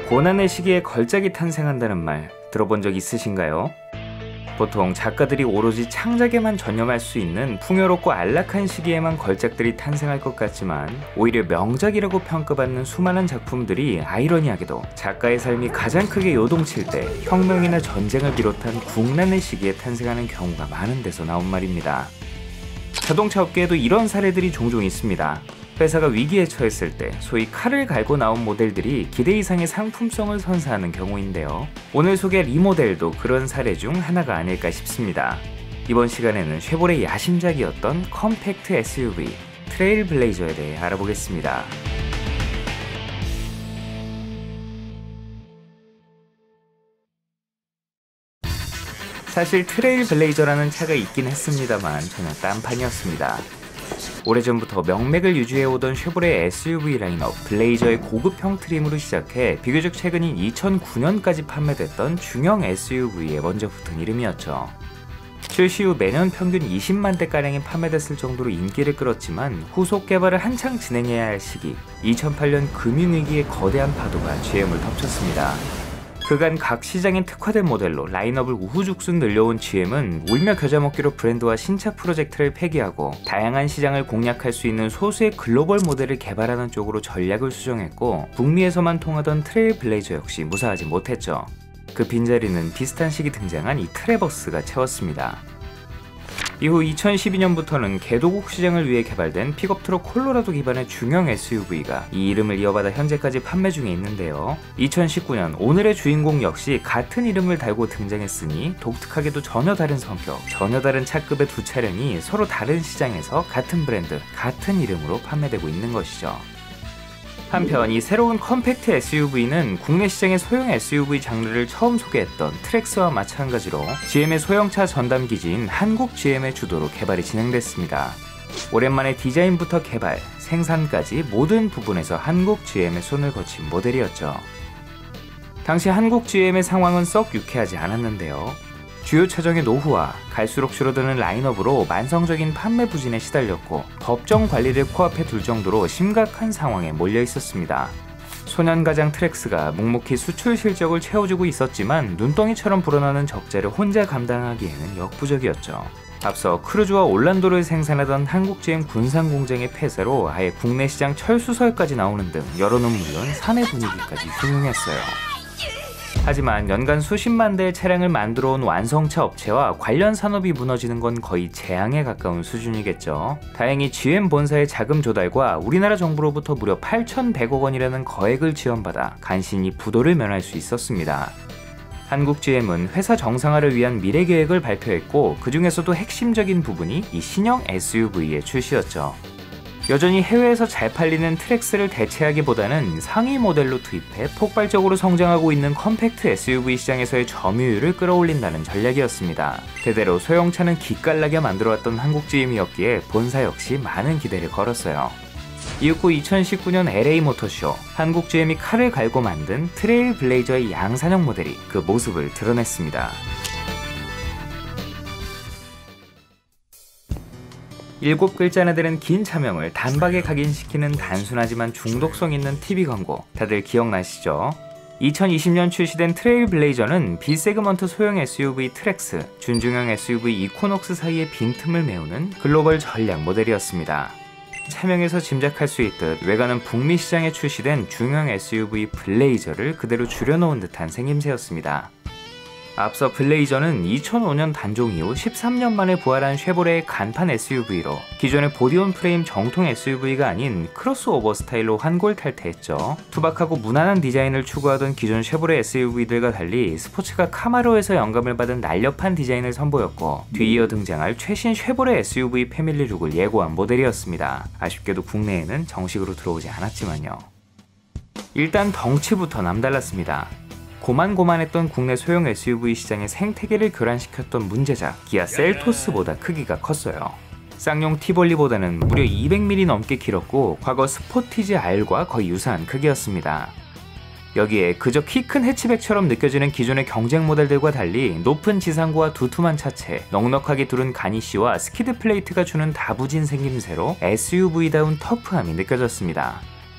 고난의 시기에 걸작이 탄생한다는 말 들어본 적 있으신가요? 보통 작가들이 오로지 창작에만 전념할 수 있는 풍요롭고 안락한 시기에만 걸작들이 탄생할 것 같지만 오히려 명작이라고 평가받는 수많은 작품들이 아이러니하게도 작가의 삶이 가장 크게 요동칠 때 혁명이나 전쟁을 비롯한 국난의 시기에 탄생하는 경우가 많은 데서 나온 말입니다. 자동차 업계에도 이런 사례들이 종종 있습니다. 회사가 위기에 처했을 때 소위 칼을 갈고 나온 모델들이 기대 이상의 상품성을 선사하는 경우인데요. 오늘 소개할 이 모델도 그런 사례 중 하나가 아닐까 싶습니다. 이번 시간에는 쉐보레 야심작이었던 컴팩트 SUV 트레일블레이저에 대해 알아보겠습니다. 사실 트레일블레이저라는 차가 있긴 했습니다만 전혀 딴판이었습니다. 오래전부터 명맥을 유지해오던 쉐보레 SUV 라인업 블레이저의 고급형 트림으로 시작해 비교적 최근인 2009년까지 판매됐던 중형 SUV에 먼저 붙은 이름이었죠. 출시 후 매년 평균 20만 대가량이 판매됐을 정도로 인기를 끌었지만 후속 개발을 한창 진행해야 할 시기 2008년 금융위기의 거대한 파도가 GM을 덮쳤습니다. 그간 각 시장에 특화된 모델로 라인업을 우후죽순 늘려온 GM은 울며 겨자 먹기로 브랜드와 신차 프로젝트를 폐기하고 다양한 시장을 공략할 수 있는 소수의 글로벌 모델을 개발하는 쪽으로 전략을 수정했고 북미에서만 통하던 트레일블레이저 역시 무사하지 못했죠. 그 빈자리는 비슷한 시기 등장한 이 트래버스가 채웠습니다. 이후 2012년부터는 개도국 시장을 위해 개발된 픽업트럭 콜로라도 기반의 중형 SUV가 이 이름을 이어받아 현재까지 판매 중에 있는데요. 2019년 오늘의 주인공 역시 같은 이름을 달고 등장했으니 독특하게도 전혀 다른 성격, 전혀 다른 차급의 두 차량이 서로 다른 시장에서 같은 브랜드, 같은 이름으로 판매되고 있는 것이죠. 한편 이 새로운 컴팩트 SUV는 국내 시장의 소형 SUV 장르를 처음 소개했던 트랙스와 마찬가지로 GM의 소형차 전담 기지인 한국 GM의 주도로 개발이 진행됐습니다. 오랜만에 디자인부터 개발, 생산까지 모든 부분에서 한국 GM의 손을 거친 모델이었죠. 당시 한국 GM의 상황은 썩 유쾌하지 않았는데요. 주요 차종의 노후와 갈수록 줄어드는 라인업으로 만성적인 판매 부진에 시달렸고 법정 관리를 코앞에 둘 정도로 심각한 상황에 몰려 있었습니다. 소년가장 트랙스가 묵묵히 수출 실적을 채워주고 있었지만 눈덩이처럼 불어나는 적자를 혼자 감당하기에는 역부족이었죠. 앞서 크루즈와 올란도를 생산하던 한국 GM 군산 공장의 폐쇄로 아예 국내 시장 철수설까지 나오는 등 여론은 물론 사내 분위기까지 흉흉했어요. 하지만 연간 수십만 대의 차량을 만들어 온 완성차 업체와 관련 산업이 무너지는 건 거의 재앙에 가까운 수준이겠죠. 다행히 GM 본사의 자금 조달과 우리나라 정부로부터 무려 8,100억 원이라는 거액을 지원받아 간신히 부도를 면할 수 있었습니다. 한국 GM은 회사 정상화를 위한 미래 계획을 발표했고 그 중에서도 핵심적인 부분이 이 신형 SUV의 출시였죠. 여전히 해외에서 잘 팔리는 트랙스를 대체하기보다는 상위 모델로 투입해 폭발적으로 성장하고 있는 컴팩트 SUV 시장에서의 점유율을 끌어올린다는 전략이었습니다. 대대로 소형차는 기깔나게 만들어왔던 한국 GM이었기에 본사 역시 많은 기대를 걸었어요. 이윽고 2019년 LA 모터쇼, 한국 GM이 칼을 갈고 만든 트레일블레이저의 양산형 모델이 그 모습을 드러냈습니다. 7글자나 되는 긴 차명을 단박에 각인시키는 단순하지만 중독성 있는 TV 광고 다들 기억나시죠? 2020년 출시된 트레일블레이저는 B세그먼트 소형 SUV 트랙스, 준중형 SUV 이코녹스 사이의 빈틈을 메우는 글로벌 전략 모델이었습니다. 차명에서 짐작할 수 있듯 외관은 북미 시장에 출시된 중형 SUV 블레이저를 그대로 줄여놓은 듯한 생김새였습니다. 앞서 블레이저는 2005년 단종 이후 13년 만에 부활한 쉐보레의 간판 SUV로 기존의 보디온 프레임 정통 SUV가 아닌 크로스오버 스타일로 환골 탈퇴했죠. 투박하고 무난한 디자인을 추구하던 기존 쉐보레 SUV들과 달리 스포츠카 카마로에서 영감을 받은 날렵한 디자인을 선보였고 뒤이어 등장할 최신 쉐보레 SUV 패밀리 룩을 예고한 모델이었습니다. 아쉽게도 국내에는 정식으로 들어오지 않았지만요. 일단 덩치부터 남달랐습니다. 고만고만했던 국내 소형 SUV 시장의 생태계를 교란시켰던 문제작 기아 셀토스보다 크기가 컸어요. 쌍용 티볼리보다는 무려 200mm 넘게 길었고 과거 스포티지 R과 거의 유사한 크기였습니다. 여기에 그저 키 큰 해치백처럼 느껴지는 기존의 경쟁 모델들과 달리 높은 지상고와 두툼한 차체, 넉넉하게 두른 가니쉬와 스키드 플레이트가 주는 다부진 생김새로 SUV다운 터프함이 느껴졌습니다.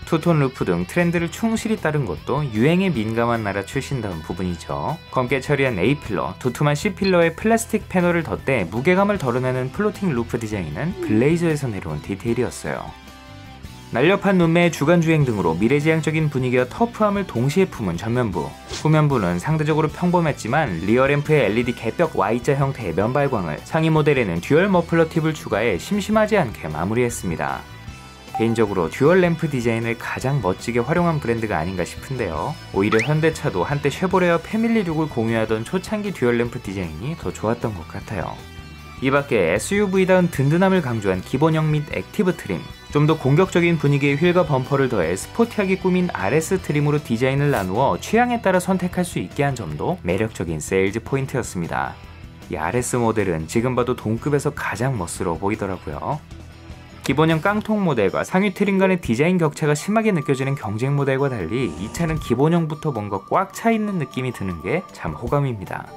투톤 루프 등 트렌드를 충실히 따른 것도 유행에 민감한 나라 출신다운 부분이죠. 검게 처리한 A필러, 두툼한 C필러에 플라스틱 패널을 덧대 무게감을 덜어내는 플로팅 루프 디자인은 블레이저에서 내려온 디테일이었어요. 날렵한 눈매의 주간주행 등으로 미래지향적인 분위기와 터프함을 동시에 품은 전면부. 후면부는 상대적으로 평범했지만 리어램프에 LED 개벽 Y자 형태의 면발광을, 상위 모델에는 듀얼 머플러 팁을 추가해 심심하지 않게 마무리했습니다. 개인적으로 듀얼 램프 디자인을 가장 멋지게 활용한 브랜드가 아닌가 싶은데요. 오히려 현대차도 한때 쉐보레와 패밀리룩을 공유하던 초창기 듀얼 램프 디자인이 더 좋았던 것 같아요. 이 밖에 SUV다운 든든함을 강조한 기본형 및 액티브 트림, 좀 더 공격적인 분위기의 휠과 범퍼를 더해 스포티하게 꾸민 RS 트림으로 디자인을 나누어 취향에 따라 선택할 수 있게 한 점도 매력적인 세일즈 포인트였습니다. 이 RS 모델은 지금 봐도 동급에서 가장 멋스러워 보이더라고요. 기본형 깡통 모델과 상위 트림 간의 디자인 격차가 심하게 느껴지는 경쟁 모델과 달리 이 차는 기본형부터 뭔가 꽉 차 있는 느낌이 드는 게 참 호감입니다.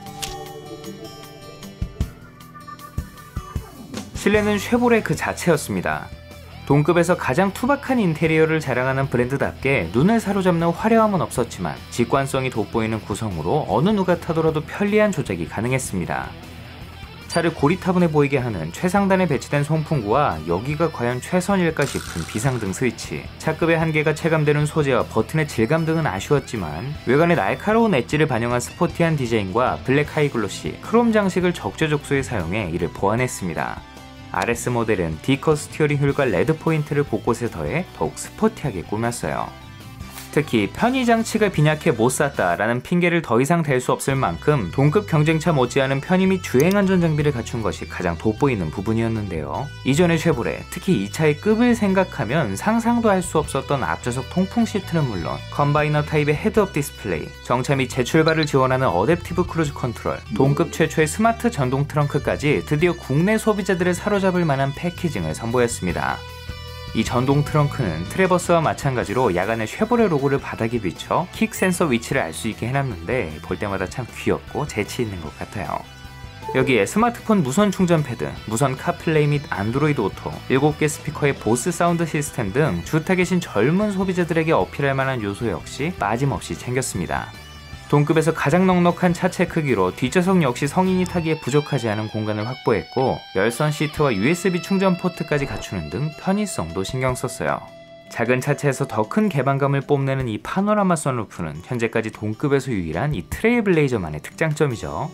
실내는 쉐보레 그 자체였습니다. 동급에서 가장 투박한 인테리어를 자랑하는 브랜드답게 눈을 사로잡는 화려함은 없었지만 직관성이 돋보이는 구성으로 어느 누가 타더라도 편리한 조작이 가능했습니다. 차를 고리타분해 보이게 하는 최상단에 배치된 송풍구와 여기가 과연 최선일까 싶은 비상등 스위치, 차급의 한계가 체감되는 소재와 버튼의 질감 등은 아쉬웠지만 외관의 날카로운 엣지를 반영한 스포티한 디자인과 블랙 하이글로시, 크롬 장식을 적재적소에 사용해 이를 보완했습니다. RS 모델은 D컷 스티어링 휠과 레드 포인트를 곳곳에 더해 더욱 스포티하게 꾸몄어요. 특히 편의 장치가 빈약해 못 샀다라는 핑계를 더 이상 댈 수 없을 만큼 동급 경쟁차 못지않은 편의 및 주행 안전 장비를 갖춘 것이 가장 돋보이는 부분이었는데요. 이전의 쉐보레, 특히 이 차의 급을 생각하면 상상도 할 수 없었던 앞좌석 통풍 시트는 물론 컴바이너 타입의 헤드업 디스플레이, 정차 및 재출발을 지원하는 어댑티브 크루즈 컨트롤, 동급 최초의 스마트 전동 트렁크까지 드디어 국내 소비자들을 사로잡을 만한 패키징을 선보였습니다. 이 전동 트렁크는 트래버스와 마찬가지로 야간에 쉐보레 로고를 바닥에 비춰 킥 센서 위치를 알 수 있게 해놨는데 볼 때마다 참 귀엽고 재치 있는 것 같아요. 여기에 스마트폰 무선 충전 패드, 무선 카플레이 및 안드로이드 오토, 7개 스피커의 보스 사운드 시스템 등 주택에 계신 젊은 소비자들에게 어필할 만한 요소 역시 빠짐없이 챙겼습니다. 동급에서 가장 넉넉한 차체 크기로 뒷좌석 역시 성인이 타기에 부족하지 않은 공간을 확보했고 열선 시트와 USB 충전 포트까지 갖추는 등 편의성도 신경 썼어요. 작은 차체에서 더 큰 개방감을 뽐내는 이 파노라마 선루프는 현재까지 동급에서 유일한 이 트레일블레이저만의 특장점이죠.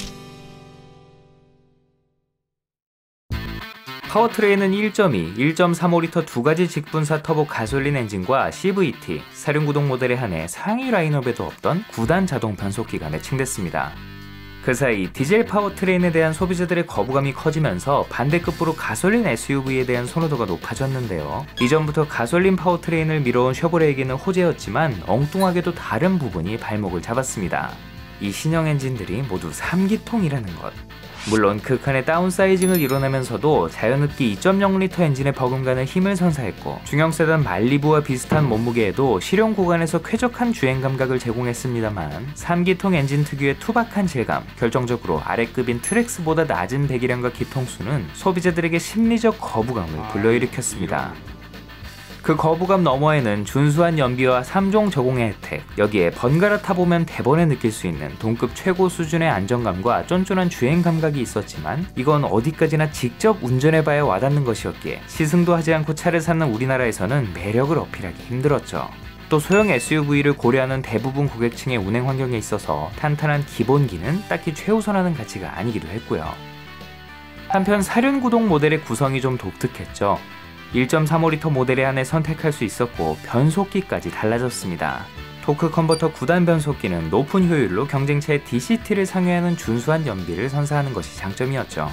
파워트레인은 1.2, 1.35L 두 가지 직분사 터보 가솔린 엔진과 CVT, 사륜구동 모델에 한해 상위 라인업에도 없던 9단 자동 변속기가 매칭됐습니다. 그 사이 디젤 파워트레인에 대한 소비자들의 거부감이 커지면서 반대급부로 가솔린 SUV에 대한 선호도가 높아졌는데요. 이전부터 가솔린 파워트레인을 밀어온 쉐보레에게는 호재였지만 엉뚱하게도 다른 부분이 발목을 잡았습니다. 이 신형 엔진들이 모두 3기통이라는 것. 물론 극한의 다운사이징을 이뤄내면서도 자연흡기 2.0L 엔진에 버금가는 힘을 선사했고 중형 세단 말리부와 비슷한 몸무게에도 실용 구간에서 쾌적한 주행 감각을 제공했습니다만 3기통 엔진 특유의 투박한 질감, 결정적으로 아래급인 트랙스보다 낮은 배기량과 기통수는 소비자들에게 심리적 거부감을 불러일으켰습니다. 그 거부감 너머에는 준수한 연비와 3종 저공의 혜택, 여기에 번갈아 타보면 대번에 느낄 수 있는 동급 최고 수준의 안정감과 쫀쫀한 주행 감각이 있었지만 이건 어디까지나 직접 운전해봐야 와닿는 것이었기에 시승도 하지 않고 차를 사는 우리나라에서는 매력을 어필하기 힘들었죠. 또 소형 SUV를 고려하는 대부분 고객층의 운행 환경에 있어서 탄탄한 기본기는 딱히 최우선하는 가치가 아니기도 했고요. 한편 사륜구동 모델의 구성이 좀 독특했죠. 1.35L 모델에 한해 선택할 수 있었고 변속기까지 달라졌습니다. 토크 컨버터 9단 변속기는 높은 효율로 경쟁차의 DCT를 상회하는 준수한 연비를 선사하는 것이 장점이었죠.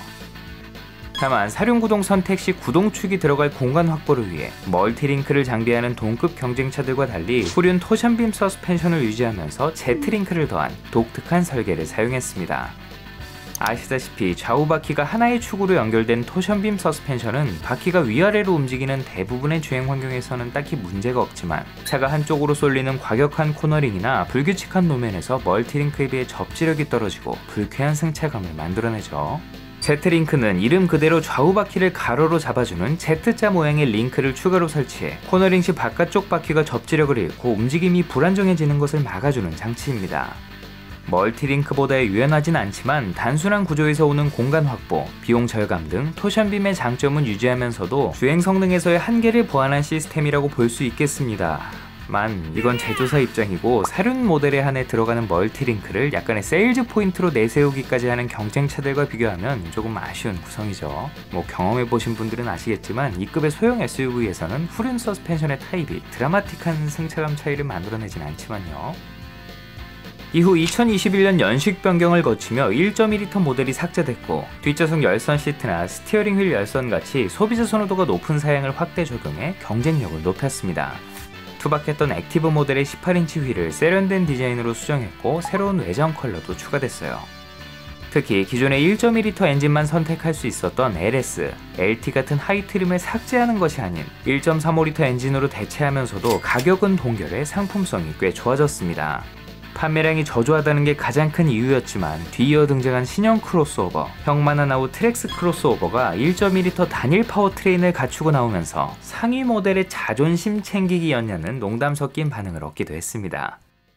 다만 사륜구동 선택 시 구동축이 들어갈 공간 확보를 위해 멀티링크를 장비하는 동급 경쟁차들과 달리 후륜 토션빔 서스펜션을 유지하면서 제트링크를 더한 독특한 설계를 사용했습니다. 아시다시피 좌우 바퀴가 하나의 축으로 연결된 토션빔 서스펜션은 바퀴가 위아래로 움직이는 대부분의 주행 환경에서는 딱히 문제가 없지만 차가 한쪽으로 쏠리는 과격한 코너링이나 불규칙한路面에서 멀티링크에 비해 접지력이 떨어지고 불쾌한 승차감을 만들어내죠. Z링크는 이름 그대로 좌우 바퀴를 가로로 잡아주는 Z자 모양의 링크를 추가로 설치해 코너링 시 바깥쪽 바퀴가 접지력을 잃고 움직임이 불안정해지는 것을 막아주는 장치입니다. 멀티링크보다 유연하진 않지만 단순한 구조에서 오는 공간 확보, 비용 절감 등 토션빔의 장점은 유지하면서도 주행 성능에서의 한계를 보완한 시스템이라고 볼 수 있겠습니다. 만 이건 제조사 입장이고 사륜 모델에 한해 들어가는 멀티링크를 약간의 세일즈 포인트로 내세우기까지 하는 경쟁차들과 비교하면 조금 아쉬운 구성이죠. 경험해보신 분들은 아시겠지만 이 급의 소형 SUV에서는 후륜 서스펜션의 타입이 드라마틱한 승차감 차이를 만들어내진 않지만요. 이후 2021년 연식 변경을 거치며 1.2L 모델이 삭제됐고 뒷좌석 열선 시트나 스티어링 휠 열선같이 소비자 선호도가 높은 사양을 확대 적용해 경쟁력을 높였습니다. 투박했던 액티브 모델의 18인치 휠을 세련된 디자인으로 수정했고 새로운 외장 컬러도 추가됐어요. 특히 기존의 1.2L 엔진만 선택할 수 있었던 LS, LT 같은 하이 트림을 삭제하는 것이 아닌 1.35L 엔진으로 대체하면서도 가격은 동결해 상품성이 꽤 좋아졌습니다. 판매량이 저조하다는 게 가장 큰 이유였지만 뒤이어 등장한 신형 크로스오버, 형만화 나우 트랙스 크로스오버가 1.2L 단일 파워트레인을 갖추고 나오면서 상위 모델의 자존심 챙기기였냐는 농담 섞인 반응을 얻기도 했습니다.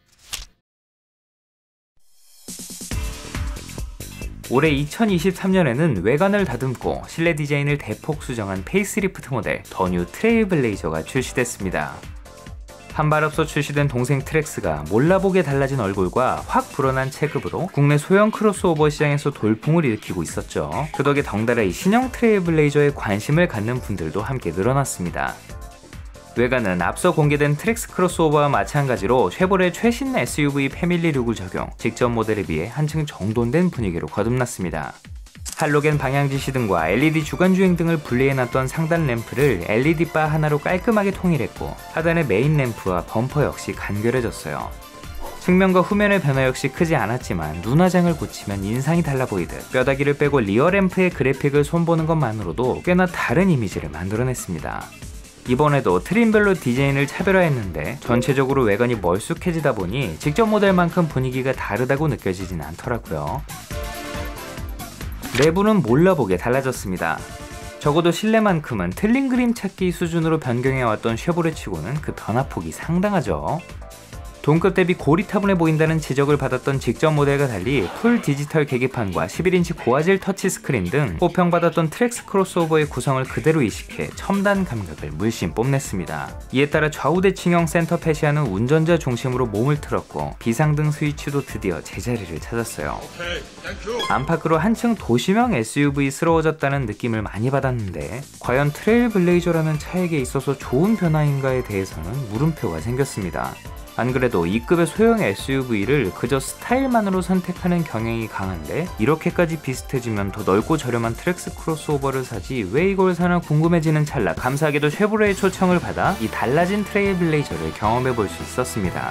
올해 2023년에는 외관을 다듬고 실내 디자인을 대폭 수정한 페이스리프트 모델 더 뉴 트레일블레이저가 출시됐습니다. 한 발 앞서 출시된 동생 트랙스가 몰라보게 달라진 얼굴과 확 불어난 체급으로 국내 소형 크로스오버 시장에서 돌풍을 일으키고 있었죠. 그 덕에 덩달아 이 신형 트레일블레이저에 관심을 갖는 분들도 함께 늘어났습니다. 외관은 앞서 공개된 트랙스 크로스오버와 마찬가지로 쉐보레 최신 SUV 패밀리 룩을 적용, 직전 모델에 비해 한층 정돈된 분위기로 거듭났습니다. 할로겐 방향지 시등과 LED 주간주행 등을 분리해놨던 상단 램프를 LED 바 하나로 깔끔하게 통일했고 하단의 메인 램프와 범퍼 역시 간결해졌어요. 측면과 후면의 변화 역시 크지 않았지만 눈화장을 고치면 인상이 달라 보이듯 뼈다귀를 빼고 리어 램프의 그래픽을 손보는 것만으로도 꽤나 다른 이미지를 만들어냈습니다. 이번에도 트림별로 디자인을 차별화했는데 전체적으로 외관이 멀쑥해지다 보니 직전 모델만큼 분위기가 다르다고 느껴지진 않더라고요. 내부는 몰라보게 달라졌습니다. 적어도 실내만큼은 틀린 그림 찾기 수준으로 변경해왔던 쉐보레치고는 그 변화폭이 상당하죠. 동급 대비 고리타분해 보인다는 지적을 받았던 직전 모델과 달리 풀 디지털 계기판과 11인치 고화질 터치스크린 등 호평받았던 트랙스 크로스오버의 구성을 그대로 이식해 첨단 감각을 물씬 뽐냈습니다. 이에 따라 좌우 대칭형 센터 패시아는 운전자 중심으로 몸을 틀었고 비상등 스위치도 드디어 제자리를 찾았어요. 안팎으로 한층 도시명 SUV스러워졌다는 느낌을 많이 받았는데 과연 트레일블레이저라는 차에게 있어서 좋은 변화인가에 대해서는 물음표가 생겼습니다. 안 그래도 이급의 소형 SUV를 그저 스타일만으로 선택하는 경향이 강한데 이렇게까지 비슷해지면 더 넓고 저렴한 트랙스 크로스오버를 사지 왜 이걸 사나 궁금해지는 찰나 감사하게도 쉐보레의 초청을 받아 이 달라진 트레일블레이저를 경험해볼 수 있었습니다.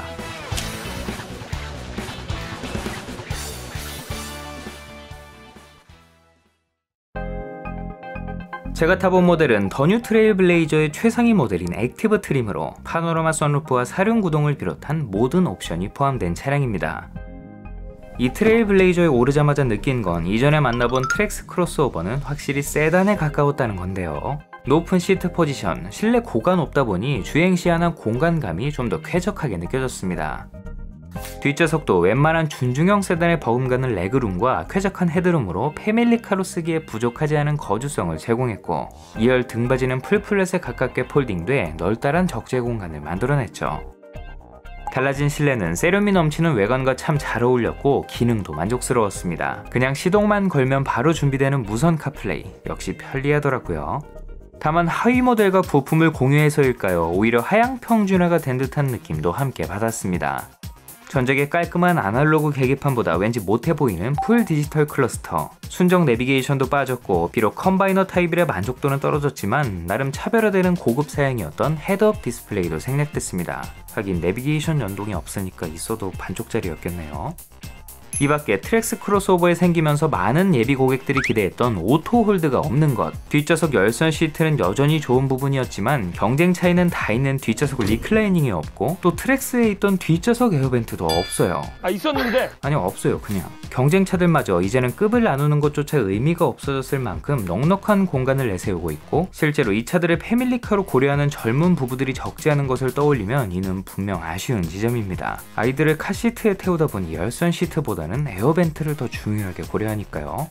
제가 타본 모델은 더 뉴 트레일블레이저의 최상위 모델인 액티브 트림으로 파노라마 선루프와 사륜 구동을 비롯한 모든 옵션이 포함된 차량입니다. 이 트레일블레이저에 오르자마자 느낀 건 이전에 만나본 트랙스 크로스오버는 확실히 세단에 가까웠다는 건데요. 높은 시트 포지션, 실내 고가 높다 보니 주행 시야나 공간감이 좀 더 쾌적하게 느껴졌습니다. 뒷좌석도 웬만한 준중형 세단의 버금가는 레그룸과 쾌적한 헤드룸으로 패밀리카로 쓰기에 부족하지 않은 거주성을 제공했고 2열 등받이는 풀플랫에 가깝게 폴딩돼 널따란 적재 공간을 만들어냈죠. 달라진 실내는 세련미 넘치는 외관과 참 잘 어울렸고 기능도 만족스러웠습니다. 그냥 시동만 걸면 바로 준비되는 무선 카플레이 역시 편리하더라고요. 다만 하위 모델과 부품을 공유해서일까요? 오히려 하향 평준화가 된 듯한 느낌도 함께 받았습니다. 전작의 깔끔한 아날로그 계기판보다 왠지 못해 보이는 풀 디지털 클러스터, 순정 내비게이션도 빠졌고 비록 컴바이너 타입이라 만족도는 떨어졌지만 나름 차별화되는 고급 사양이었던 헤드업 디스플레이도 생략됐습니다. 하긴 내비게이션 연동이 없으니까 있어도 반쪽짜리였겠네요. 이 밖에 트랙스 크로스오버에 생기면서 많은 예비 고객들이 기대했던 오토 홀드가 없는 것, 뒷좌석 열선 시트는 여전히 좋은 부분이었지만 경쟁 차이는 다 있는 뒷좌석 리클라이닝이 없고 또 트랙스에 있던 뒷좌석 에어벤트도 없어요. 있었는데? 아니요, 없어요. 그냥 경쟁차들마저 이제는 급을 나누는 것조차 의미가 없어졌을 만큼 넉넉한 공간을 내세우고 있고, 실제로 이 차들을 패밀리카로 고려하는 젊은 부부들이 적지 않은 것을 떠올리면 이는 분명 아쉬운 지점입니다. 아이들을 카시트에 태우다 보니 열선 시트보다는 에어벤트를 더 중요하게 고려하니까요.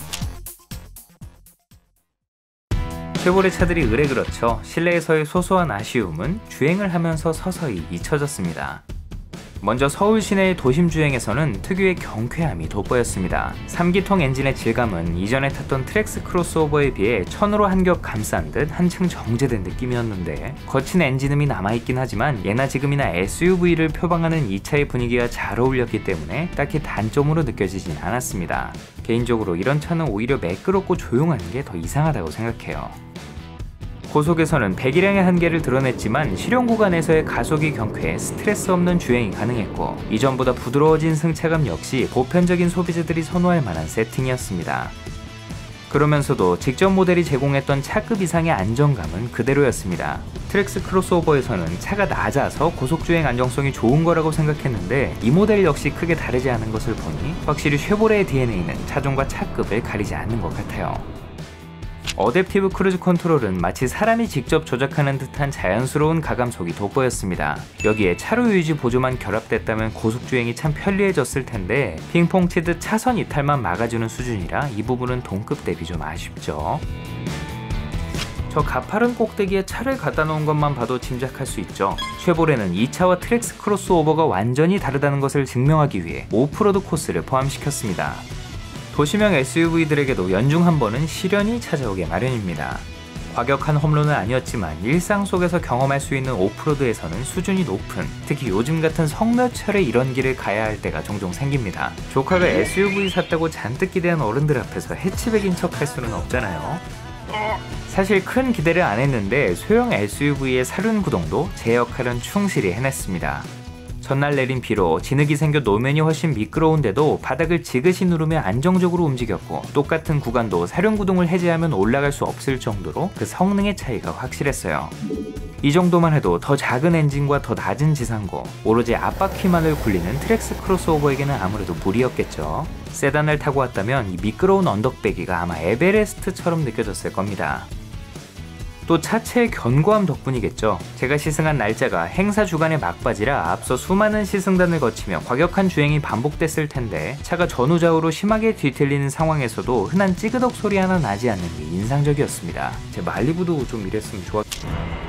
쉐보레 차들이 의뢰 그렇죠. 실내에서의 소소한 아쉬움은 주행을 하면서 서서히 잊혀졌습니다. 먼저 서울 시내의 도심 주행에서는 특유의 경쾌함이 돋보였습니다. 3기통 엔진의 질감은 이전에 탔던 트랙스 크로스오버에 비해 천으로 한 겹 감싼 듯 한층 정제된 느낌이었는데, 거친 엔진음이 남아있긴 하지만 예나 지금이나 SUV를 표방하는 이 차의 분위기와 잘 어울렸기 때문에 딱히 단점으로 느껴지진 않았습니다. 개인적으로 이런 차는 오히려 매끄럽고 조용한 게 더 이상하다고 생각해요. 고속에서는 배기량의 한계를 드러냈지만 실용 구간에서의 가속이 경쾌해 스트레스 없는 주행이 가능했고, 이전보다 부드러워진 승차감 역시 보편적인 소비자들이 선호할 만한 세팅이었습니다. 그러면서도 직전 모델이 제공했던 차급 이상의 안정감은 그대로였습니다. 트랙스 크로스오버에서는 차가 낮아서 고속주행 안정성이 좋은 거라고 생각했는데, 이 모델 역시 크게 다르지 않은 것을 보니 확실히 쉐보레의 DNA는 차종과 차급을 가리지 않는 것 같아요. 어댑티브 크루즈 컨트롤은 마치 사람이 직접 조작하는 듯한 자연스러운 가감속이 돋보였습니다. 여기에 차로 유지 보조만 결합됐다면 고속주행이 참 편리해졌을 텐데, 핑퐁 치듯 차선 이탈만 막아주는 수준이라 이 부분은 동급 대비 좀 아쉽죠. 저 가파른 꼭대기에 차를 갖다 놓은 것만 봐도 짐작할 수 있죠. 쉐보레는 이 차와 트랙스 크로스오버가 완전히 다르다는 것을 증명하기 위해 오프로드 코스를 포함시켰습니다. 도시명 SUV들에게도 연중 한 번은 시련이 찾아오게 마련입니다. 과격한 홈런은 아니었지만 일상 속에서 경험할 수 있는 오프로드에서는 수준이 높은, 특히 요즘 같은 성묘철에 이런 길을 가야 할 때가 종종 생깁니다. 조카가 SUV 샀다고 잔뜩 기대한 어른들 앞에서 해치백인 척 할 수는 없잖아요. 사실 큰 기대를 안 했는데 소형 SUV의 사륜 구동도 제 역할은 충실히 해냈습니다. 전날 내린 비로 진흙이 생겨 노면이 훨씬 미끄러운데도 바닥을 지그시 누르며 안정적으로 움직였고, 똑같은 구간도 사륜구동을 해제하면 올라갈 수 없을 정도로 그 성능의 차이가 확실했어요. 이 정도만 해도 더 작은 엔진과 더 낮은 지상고, 오로지 앞바퀴만을 굴리는 트랙스 크로스오버에게는 아무래도 무리였겠죠. 세단을 타고 왔다면 이 미끄러운 언덕배기가 아마 에베레스트처럼 느껴졌을 겁니다. 또 차체의 견고함 덕분이겠죠. 제가 시승한 날짜가 행사 주간의 막바지라 앞서 수많은 시승단을 거치며 과격한 주행이 반복됐을 텐데, 차가 전후좌우로 심하게 뒤틀리는 상황에서도 흔한 찌그덕 소리 하나 나지 않는 게 인상적이었습니다. 제 말리부도 좀 이랬으면 좋았겠죠.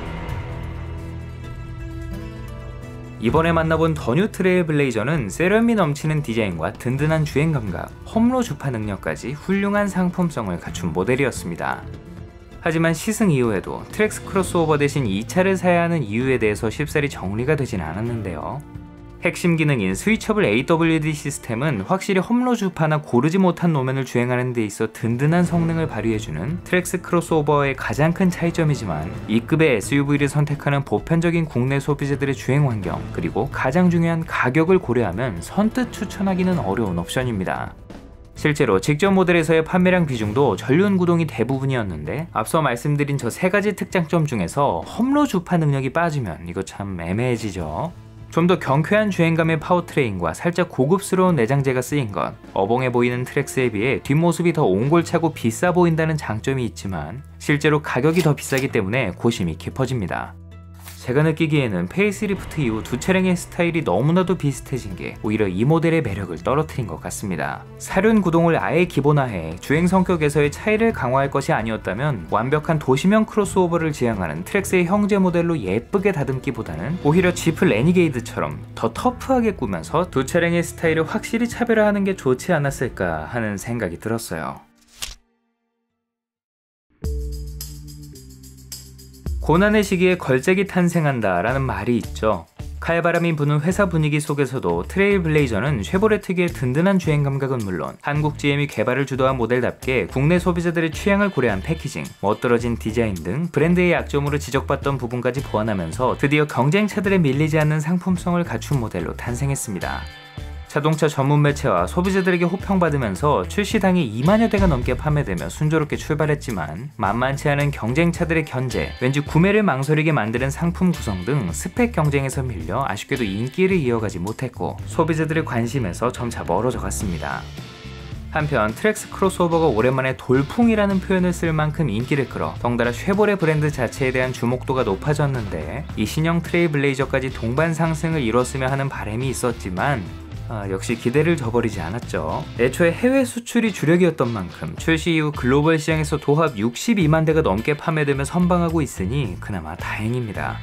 이번에 만나본 더 뉴 트레일 블레이저는 세련미 넘치는 디자인과 든든한 주행 감각, 홈로 주파 능력까지 훌륭한 상품성을 갖춘 모델이었습니다. 하지만 시승 이후에도 트랙스 크로스오버 대신 이 차를 사야 하는 이유에 대해서 쉽사리 정리가 되진 않았는데요. 핵심 기능인 스위처블 AWD 시스템은 확실히 홈로 주파나 고르지 못한 노면을 주행하는 데 있어 든든한 성능을 발휘해주는 트랙스 크로스오버의 가장 큰 차이점이지만, 이 급의 SUV를 선택하는 보편적인 국내 소비자들의 주행 환경, 그리고 가장 중요한 가격을 고려하면 선뜻 추천하기는 어려운 옵션입니다. 실제로 직전 모델에서의 판매량 비중도 전륜 구동이 대부분이었는데, 앞서 말씀드린 저 세 가지 특장점 중에서 홈로 주파 능력이 빠지면 이거 참 애매해지죠. 좀 더 경쾌한 주행감의 파워트레인과 살짝 고급스러운 내장재가 쓰인 것, 어벙해 보이는 트랙스에 비해 뒷모습이 더 옹골차고 비싸 보인다는 장점이 있지만, 실제로 가격이 더 비싸기 때문에 고심이 깊어집니다. 제가 느끼기에는 페이스리프트 이후 두 차량의 스타일이 너무나도 비슷해진 게 오히려 이 모델의 매력을 떨어뜨린 것 같습니다. 사륜 구동을 아예 기본화해 주행 성격에서의 차이를 강화할 것이 아니었다면, 완벽한 도시명 크로스오버를 지향하는 트랙스의 형제 모델로 예쁘게 다듬기보다는 오히려 지프 레니게이드처럼 더 터프하게 꾸면서 두 차량의 스타일을 확실히 차별화하는 게 좋지 않았을까 하는 생각이 들었어요. 고난의 시기에 걸작이 탄생한다 라는 말이 있죠. 칼바람이 부는 회사 분위기 속에서도 트레일 블레이저는 쉐보레 특유의 든든한 주행 감각은 물론, 한국 GM이 개발을 주도한 모델답게 국내 소비자들의 취향을 고려한 패키징, 멋들어진 디자인 등 브랜드의 약점으로 지적받던 부분까지 보완하면서 드디어 경쟁차들에 밀리지 않는 상품성을 갖춘 모델로 탄생했습니다. 자동차 전문 매체와 소비자들에게 호평받으면서 출시 당일 2만여 대가 넘게 판매되며 순조롭게 출발했지만 만만치 않은 경쟁차들의 견제, 왠지 구매를 망설이게 만드는 상품 구성 등 스펙 경쟁에서 밀려 아쉽게도 인기를 이어가지 못했고 소비자들의 관심에서 점차 멀어져 갔습니다. 한편 트랙스 크로스오버가 오랜만에 돌풍이라는 표현을 쓸 만큼 인기를 끌어 덩달아 쉐보레 브랜드 자체에 대한 주목도가 높아졌는데 이 신형 트레일블레이저까지 동반 상승을 이뤘으면 하는 바람이 있었지만 역시 기대를 저버리지 않았죠. 애초에 해외 수출이 주력이었던 만큼 출시 이후 글로벌 시장에서 도합 62만 대가 넘게 판매되며 선방하고 있으니 그나마 다행입니다.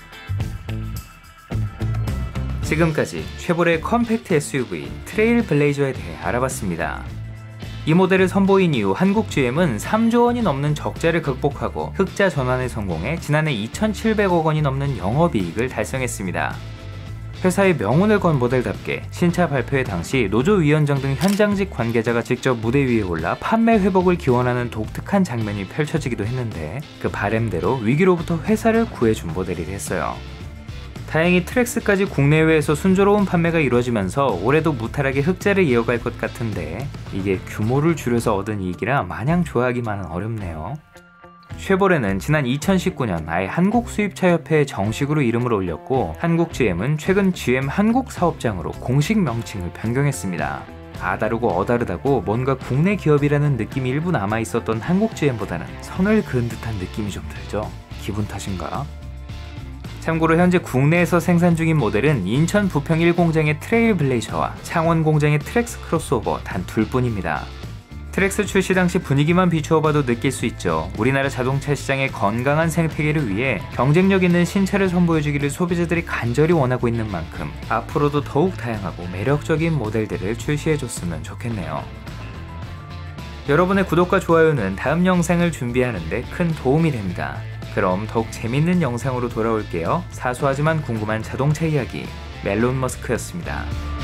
지금까지 쉐보레 컴팩트 SUV 트레일블레이저에 대해 알아봤습니다. 이 모델을 선보인 이후 한국 GM은 3조 원이 넘는 적자를 극복하고 흑자 전환에 성공해 지난해 2,700억 원이 넘는 영업이익을 달성했습니다. 회사의 명운을 건 모델답게 신차 발표회 당시 노조위원장 등 현장직 관계자가 직접 무대 위에 올라 판매 회복을 기원하는 독특한 장면이 펼쳐지기도 했는데 그 바램대로 위기로부터 회사를 구해준 모델이 됐어요. 다행히 트랙스까지 국내외에서 순조로운 판매가 이루어지면서 올해도 무탈하게 흑자를 이어갈 것 같은데 이게 규모를 줄여서 얻은 이익이라 마냥 좋아하기만은 어렵네요. 쉐보레는 지난 2019년 아예 한국수입차협회에 정식으로 이름을 올렸고 한국 GM은 최근 GM 한국 사업장으로 공식 명칭을 변경했습니다. 아다르고 어다르다고 뭔가 국내 기업이라는 느낌이 일부 남아있었던 한국 GM보다는 선을 그은 듯한 느낌이 좀 들죠. 기분 탓인가? 참고로 현재 국내에서 생산 중인 모델은 인천 부평 1공장의 트레일블레이저와 창원 공장의 트랙스 크로스오버 단 둘뿐입니다. 트랙스 출시 당시 분위기만 비추어봐도 느낄 수 있죠. 우리나라 자동차 시장의 건강한 생태계를 위해 경쟁력 있는 신차를 선보여주기를 소비자들이 간절히 원하고 있는 만큼 앞으로도 더욱 다양하고 매력적인 모델들을 출시해줬으면 좋겠네요. 여러분의 구독과 좋아요는 다음 영상을 준비하는 데 큰 도움이 됩니다. 그럼 더욱 재밌는 영상으로 돌아올게요. 사소하지만 궁금한 자동차 이야기 멜론 머스크였습니다.